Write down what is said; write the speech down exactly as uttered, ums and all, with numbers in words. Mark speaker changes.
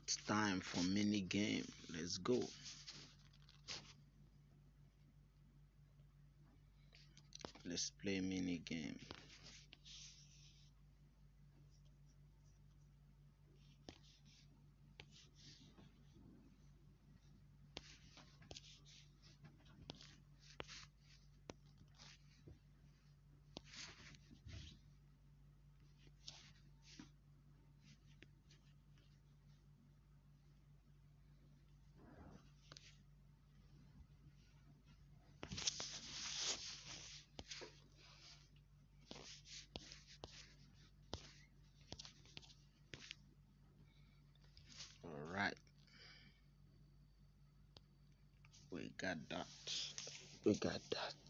Speaker 1: It's time for mini game. Let's go. Let's play mini game. All right, we got that. We got that.